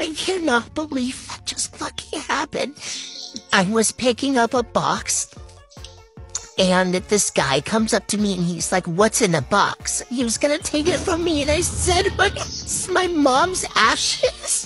I cannot believe that just fucking happened. I was picking up a box, and this guy comes up to me and he's like, "What's in the box?" He was gonna take it from me, and I said, "It's my mom's ashes."